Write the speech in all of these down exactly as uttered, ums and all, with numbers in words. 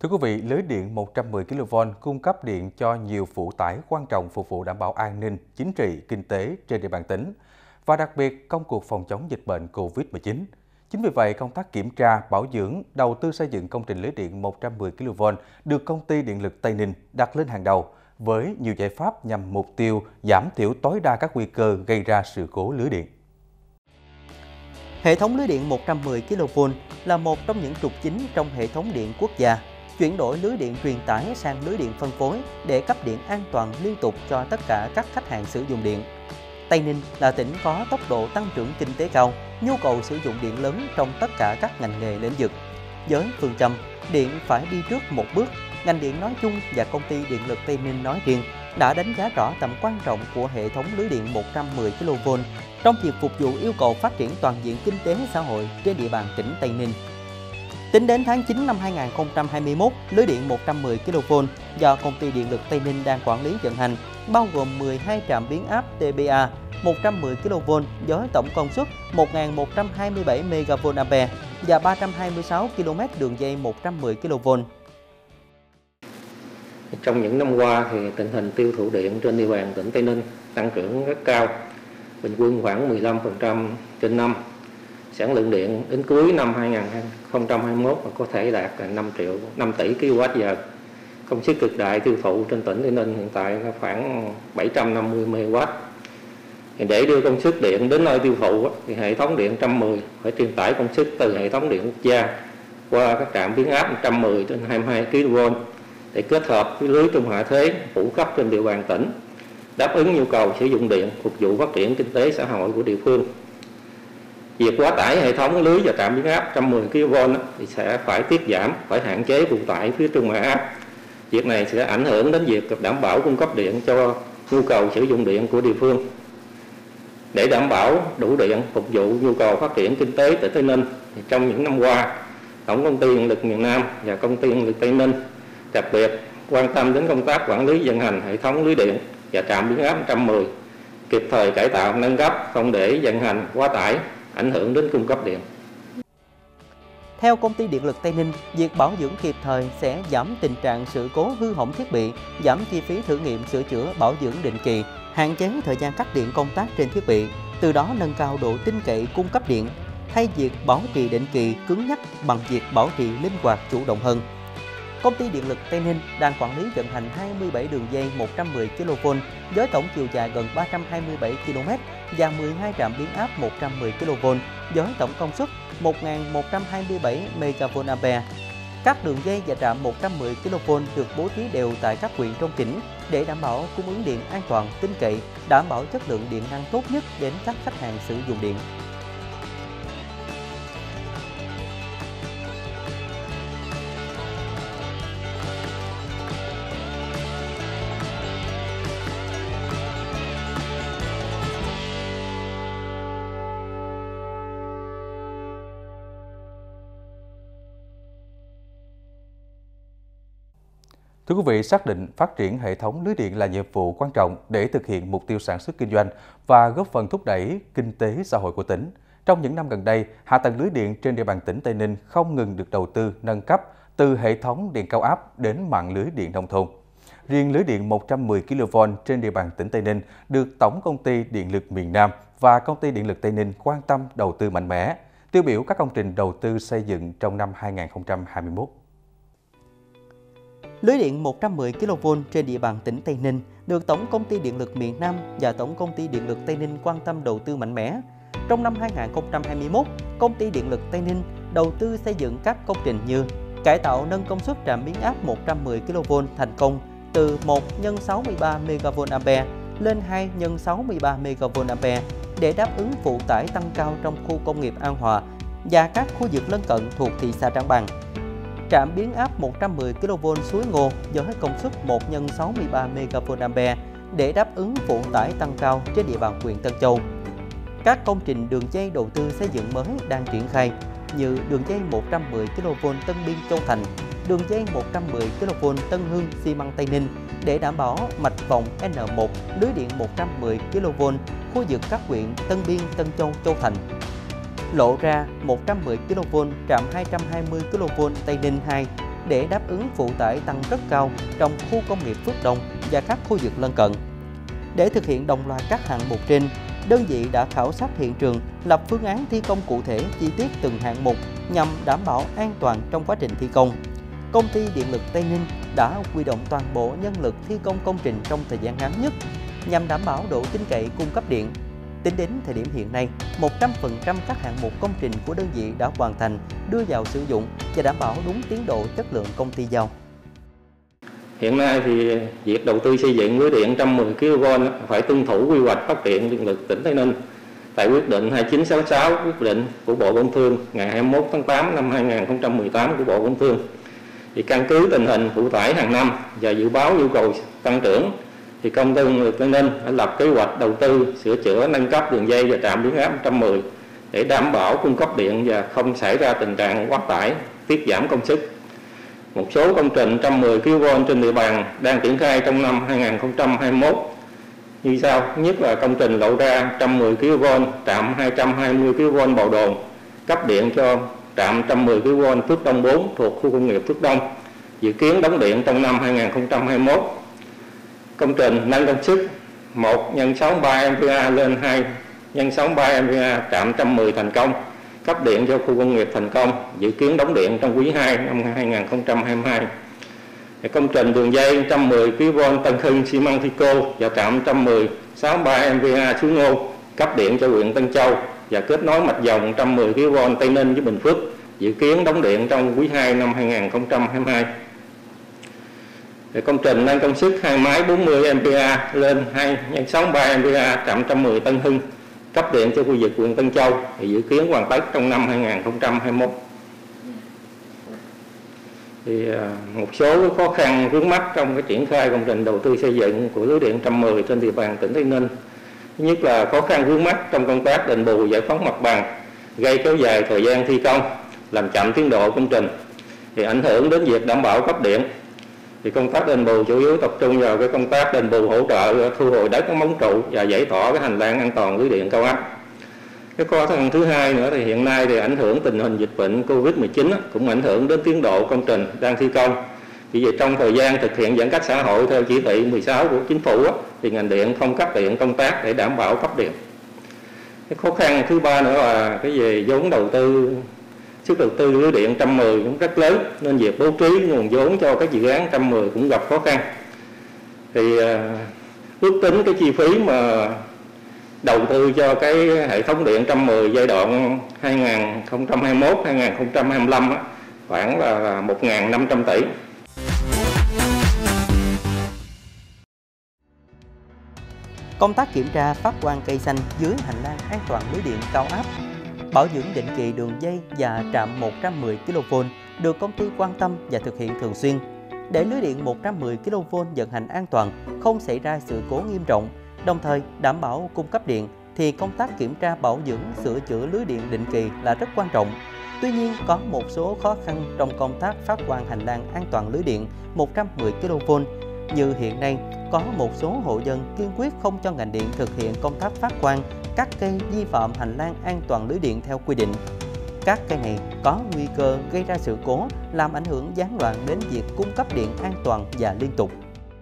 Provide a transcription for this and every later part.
Thưa quý vị, lưới điện một trăm mười ki-lô-vôn cung cấp điện cho nhiều phụ tải quan trọng phục vụ đảm bảo an ninh, chính trị, kinh tế trên địa bàn tỉnh và đặc biệt công cuộc phòng chống dịch bệnh Covid mười chín. Chính vì vậy, công tác kiểm tra, bảo dưỡng, đầu tư xây dựng công trình lưới điện một trăm mười ki-lô-vôn được Công ty Điện lực Tây Ninh đặt lên hàng đầu với nhiều giải pháp nhằm mục tiêu giảm thiểu tối đa các nguy cơ gây ra sự cố lưới điện. Hệ thống lưới điện một trăm mười ki-lô-vôn là một trong những trục chính trong hệ thống điện quốc gia. Chuyển đổi lưới điện truyền tải sang lưới điện phân phối để cấp điện an toàn liên tục cho tất cả các khách hàng sử dụng điện. Tây Ninh là tỉnh có tốc độ tăng trưởng kinh tế cao, nhu cầu sử dụng điện lớn trong tất cả các ngành nghề lĩnh vực. Với phương châm điện phải đi trước một bước, ngành điện nói chung và Công ty Điện lực Tây Ninh nói riêng đã đánh giá rõ tầm quan trọng của hệ thống lưới điện một trăm mười ki-lô-vôn trong việc phục vụ yêu cầu phát triển toàn diện kinh tế xã hội trên địa bàn tỉnh Tây Ninh. Tính đến tháng chín năm hai nghìn không trăm hai mươi mốt, lưới điện một trăm mười ki-lô-vôn do Công ty Điện lực Tây Ninh đang quản lý vận hành, bao gồm mười hai trạm biến áp T B A một trăm mười ki-lô-vôn với tổng công suất một nghìn một trăm hai mươi bảy mê-ga-vôn-am-pe và ba trăm hai mươi sáu ki-lô-mét đường dây một trăm mười ki-lô-vôn. Trong những năm qua, thì tình hình tiêu thụ điện trên địa bàn tỉnh Tây Ninh tăng trưởng rất cao, bình quân khoảng mười lăm phần trăm trên năm. Sản lượng điện đến cuối năm hai nghìn không trăm hai mươi mốt có thể đạt năm triệu năm tỷ ki-lô-oát-giờ. Công suất cực đại tiêu thụ trên tỉnh Tây Ninh hiện tại là khoảng bảy trăm năm mươi mê-ga-oát. Để đưa công suất điện đến nơi tiêu thụ thì hệ thống điện một trăm mười phải truyền tải công suất từ hệ thống điện quốc gia qua các trạm biến áp một trăm mười trên hai mươi hai ki-lô-vôn để kết hợp với lưới trung hạ thế phủ khắp trên địa bàn tỉnh, đáp ứng nhu cầu sử dụng điện phục vụ phát triển kinh tế xã hội của địa phương. Việc quá tải hệ thống lưới và trạm biến áp một trăm mười ki-lô-vôn thì sẽ phải tiết giảm, phải hạn chế phụ tải phía trung hạ áp. Việc này sẽ ảnh hưởng đến việc đảm bảo cung cấp điện cho nhu cầu sử dụng điện của địa phương. Để đảm bảo đủ điện phục vụ nhu cầu phát triển kinh tế tại Tây Ninh, thì trong những năm qua, Tổng Công ty Điện lực miền Nam và Công ty Điện lực Tây Ninh đặc biệt quan tâm đến công tác quản lý vận hành hệ thống lưới điện và trạm biến áp một trăm mười, kịp thời cải tạo nâng cấp, không để vận hành quá tải, ảnh hưởng đến cung cấp điện. Theo Công ty Điện lực Tây Ninh, việc bảo dưỡng kịp thời sẽ giảm tình trạng sự cố hư hỏng thiết bị, giảm chi phí thử nghiệm sửa chữa bảo dưỡng định kỳ, hạn chế thời gian cắt điện công tác trên thiết bị, từ đó nâng cao độ tin cậy cung cấp điện, thay việc bảo trì định kỳ cứng nhắc bằng việc bảo trì linh hoạt chủ động hơn. Công ty Điện lực Tây Ninh đang quản lý vận hành hai mươi bảy đường dây một trăm mười ki-lô-vôn với tổng chiều dài gần ba trăm hai mươi bảy ki-lô-mét và mười hai trạm biến áp một trăm mười ki-lô-vôn với tổng công suất một nghìn một trăm hai mươi bảy mê-ga-vôn-am-pe. Các đường dây và trạm một trăm mười ki-lô-vôn được bố trí đều tại các huyện trong tỉnh để đảm bảo cung ứng điện an toàn, tin cậy, đảm bảo chất lượng điện năng tốt nhất đến các khách hàng sử dụng điện. Thưa quý vị, xác định phát triển hệ thống lưới điện là nhiệm vụ quan trọng để thực hiện mục tiêu sản xuất kinh doanh và góp phần thúc đẩy kinh tế xã hội của tỉnh. Trong những năm gần đây, hạ tầng lưới điện trên địa bàn tỉnh Tây Ninh không ngừng được đầu tư, nâng cấp từ hệ thống điện cao áp đến mạng lưới điện nông thôn. Riêng lưới điện một trăm mười ki-lô-vôn trên địa bàn tỉnh Tây Ninh được Tổng Công ty Điện lực miền Nam và Công ty Điện lực Tây Ninh quan tâm đầu tư mạnh mẽ, tiêu biểu các công trình đầu tư xây dựng trong năm hai nghìn không trăm hai mươi mốt. Lưới điện một trăm mười ki-lô-vôn trên địa bàn tỉnh Tây Ninh được Tổng Công ty Điện lực miền Nam và Tổng Công ty Điện lực Tây Ninh quan tâm đầu tư mạnh mẽ. Trong năm hai nghìn không trăm hai mươi mốt, Công ty Điện lực Tây Ninh đầu tư xây dựng các công trình như cải tạo nâng công suất trạm biến áp một trăm mười ki-lô-vôn thành công từ một nhân sáu mươi ba mê-ga-vôn-am-pe lên hai nhân sáu mươi ba mê-ga-vôn-am-pe để đáp ứng phụ tải tăng cao trong khu công nghiệp An Hòa và các khu vực lân cận thuộc thị xã Trảng Bàng. Trạm biến áp một trăm mười ki-lô-vôn Suối Ngô với công suất một nhân sáu mươi ba mê-ga-vôn-am-pe để đáp ứng phụ tải tăng cao trên địa bàn huyện Tân Châu. Các công trình đường dây đầu tư xây dựng mới đang triển khai như đường dây một trăm mười ki-lô-vôn Tân Biên Châu Thành, đường dây một trăm mười ki-lô-vôn Tân Hưng xi măng Tây Ninh để đảm bảo mạch vòng N một lưới điện một trăm mười ki-lô-vôn khu vực các huyện Tân Biên, Tân Châu, Châu Thành. Lộ ra một trăm mười ki-lô-vôn trạm hai trăm hai mươi ki-lô-vôn Tây Ninh hai để đáp ứng phụ tải tăng rất cao trong khu công nghiệp Phước Đông và các khu vực lân cận. Để thực hiện đồng loạt các hạng mục trên, đơn vị đã khảo sát hiện trường, lập phương án thi công cụ thể chi tiết từng hạng mục nhằm đảm bảo an toàn trong quá trình thi công. Công ty Điện lực Tây Ninh đã huy động toàn bộ nhân lực thi công công trình trong thời gian ngắn nhất nhằm đảm bảo độ tin cậy cung cấp điện. Tính đến thời điểm hiện nay, một trăm phần trăm các hạng mục công trình của đơn vị đã hoàn thành, đưa vào sử dụng và đảm bảo đúng tiến độ chất lượng công ty giao. Hiện nay thì việc đầu tư xây dựng lưới điện một trăm mười ki lô vôn phải tuân thủ quy hoạch phát triển điện lực tỉnh Tây Ninh. Tại quyết định hai chín sáu sáu, quyết định của Bộ Công Thương ngày hai mươi mốt tháng tám năm hai nghìn không trăm mười tám của Bộ Công Thương, thì căn cứ tình hình phụ tải hàng năm và dự báo nhu cầu tăng trưởng, thì Công ty Điện lực Tây Ninh đã lập kế hoạch đầu tư sửa chữa nâng cấp đường dây và trạm biến áp một trăm mười để đảm bảo cung cấp điện và không xảy ra tình trạng quá tải, tiết giảm công suất. Một số công trình một trăm mười ki lô vôn trên địa bàn đang triển khai trong năm hai nghìn không trăm hai mươi mốt như sau. Nhất là công trình lộ ra một trăm mười ki lô vôn trạm hai trăm hai mươi ki lô vôn Bầu Đồn, cấp điện cho trạm một trăm mười ki lô vôn Phước Đông bốn thuộc khu công nghiệp Phước Đông, dự kiến đóng điện trong năm hai nghìn không trăm hai mươi mốt. Công trình nâng công suất một nhân sáu mươi ba am pe a lên hai nhân sáu mươi ba am pe a trạm một trăm mười thành công, cấp điện cho khu công nghiệp thành công, dự kiến đóng điện trong quý hai năm hai nghìn không trăm hai mươi hai. Công trình đường dây một trăm mười ki lô vôn Tân Hưng xi măng Thico và trạm một trăm mười sáu mươi ba am pe a Suối Ngô, cấp điện cho huyện Tân Châu và kết nối mạch dòng một trăm mười ki lô vôn Tây Ninh với Bình Phước, dự kiến đóng điện trong quý hai năm hai nghìn không trăm hai mươi hai. Công trình nâng công suất hai máy bốn mươi am pe a lên hai nhân sáu mươi ba am pe a trạm một trăm mười Tân Hưng, cấp điện cho khu vực huyện Tân Châu, thì dự kiến hoàn tất trong năm hai nghìn không trăm hai mươi mốt. Thì một số khó khăn vướng mắt trong cái triển khai công trình đầu tư xây dựng của lưới điện một trăm mười trên địa bàn tỉnh Tây Ninh. Thứ nhất là khó khăn vướng mắt trong công tác đền bù giải phóng mặt bằng, gây kéo dài thời gian thi công, làm chậm tiến độ công trình, thì ảnh hưởng đến việc đảm bảo cấp điện. Thì công tác đền bù chủ yếu tập trung vào cái công tác đền bù hỗ trợ thu hồi đất các móng trụ và giải tỏa cái hành lang an toàn lưới điện cao áp. Cái khó khăn thứ hai nữa thì hiện nay thì ảnh hưởng tình hình dịch bệnh Covid mười chín cũng ảnh hưởng đến tiến độ công trình đang thi công. Vì vậy trong thời gian thực hiện giãn cách xã hội theo chỉ thị mười sáu của chính phủ thì ngành điện không cắt điện công tác để đảm bảo cấp điện. Cái khó khăn thứ ba nữa là cái về vốn đầu tư, sức đầu tư lưới điện một trăm mười cũng rất lớn, nên việc bố trí nguồn vốn cho các dự án một trăm mười cũng gặp khó khăn. Thì ước tính cái chi phí mà đầu tư cho cái hệ thống điện một trăm mười giai đoạn hai nghìn không trăm hai mươi mốt đến hai nghìn không trăm hai mươi lăm khoảng là một nghìn năm trăm tỷ. Công tác kiểm tra phát quang cây xanh dưới hành lang an toàn lưới điện cao áp, bảo dưỡng định kỳ đường dây và trạm một trăm mười ki lô vôn được công ty quan tâm và thực hiện thường xuyên. Để lưới điện một trăm mười ki lô vôn vận hành an toàn, không xảy ra sự cố nghiêm trọng, đồng thời đảm bảo cung cấp điện, thì công tác kiểm tra bảo dưỡng sửa chữa lưới điện định kỳ là rất quan trọng. Tuy nhiên, có một số khó khăn trong công tác phát quang hành lang an toàn lưới điện một trăm mười ki lô vôn. Như hiện nay, có một số hộ dân kiên quyết không cho ngành điện thực hiện công tác phát quang các cây vi phạm hành lang an toàn lưới điện theo quy định. Các cây này có nguy cơ gây ra sự cố, làm ảnh hưởng gián đoạn đến việc cung cấp điện an toàn và liên tục.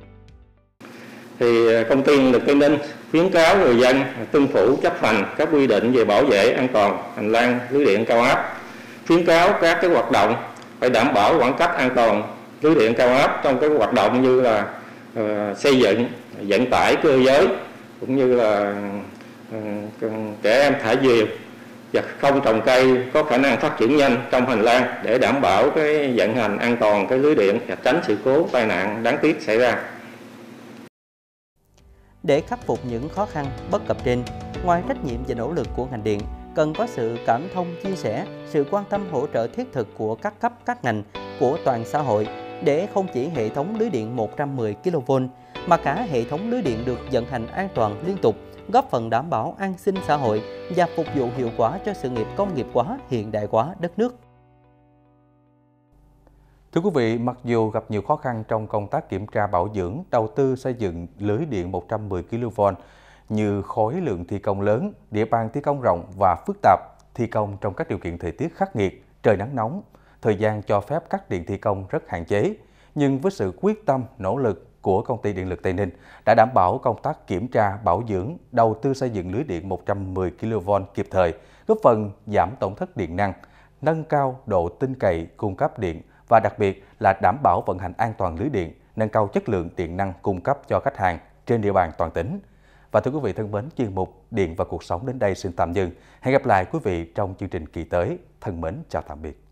Thì công ty Điện lực Tây Ninh khuyến cáo người dân tuân thủ chấp hành các quy định về bảo vệ an toàn hành lang lưới điện cao áp, khuyến cáo các cái hoạt động phải đảm bảo khoảng cách an toàn lưới điện cao áp trong cái hoạt động như là uh, xây dựng, vận tải cơ giới, cũng như là uh, trẻ em thả diều, và không trồng cây có khả năng phát triển nhanh trong hành lang để đảm bảo cái vận hành an toàn cái lưới điện và tránh sự cố tai nạn đáng tiếc xảy ra. Để khắc phục những khó khăn bất cập trên, ngoài trách nhiệm và nỗ lực của ngành điện, cần có sự cảm thông chia sẻ, sự quan tâm hỗ trợ thiết thực của các cấp các ngành, của toàn xã hội, để không chỉ hệ thống lưới điện một trăm mười ki lô vôn mà cả hệ thống lưới điện được vận hành an toàn liên tục, góp phần đảm bảo an sinh xã hội và phục vụ hiệu quả cho sự nghiệp công nghiệp hóa, hiện đại hóa đất nước. Thưa quý vị, mặc dù gặp nhiều khó khăn trong công tác kiểm tra bảo dưỡng, đầu tư xây dựng lưới điện một trăm mười ki lô vôn như khối lượng thi công lớn, địa bàn thi công rộng và phức tạp, thi công trong các điều kiện thời tiết khắc nghiệt, trời nắng nóng, thời gian cho phép cắt điện thi công rất hạn chế. Nhưng với sự quyết tâm, nỗ lực của Công ty Điện lực Tây Ninh đã đảm bảo công tác kiểm tra, bảo dưỡng, đầu tư xây dựng lưới điện một trăm mười ki lô vôn kịp thời, góp phần giảm tổn thất điện năng, nâng cao độ tin cậy cung cấp điện và đặc biệt là đảm bảo vận hành an toàn lưới điện, nâng cao chất lượng điện năng cung cấp cho khách hàng trên địa bàn toàn tỉnh. Và thưa quý vị thân mến, chuyên mục Điện và Cuộc sống đến đây xin tạm dừng. Hẹn gặp lại quý vị trong chương trình kỳ tới. Thân mến chào tạm biệt.